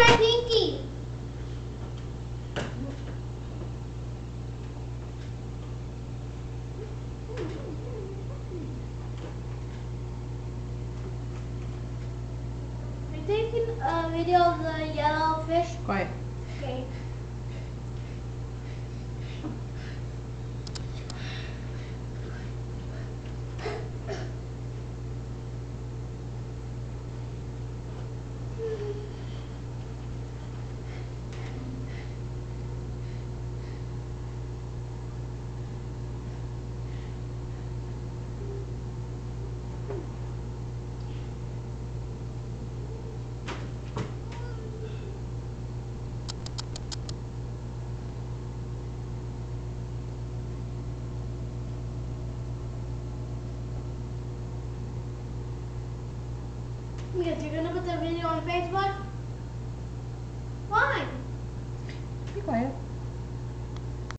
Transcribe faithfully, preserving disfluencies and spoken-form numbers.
my pinky. You're taking a video of the yellow fish. Quiet. Okay. Because you're gonna put the video on Facebook? Why? Be quiet.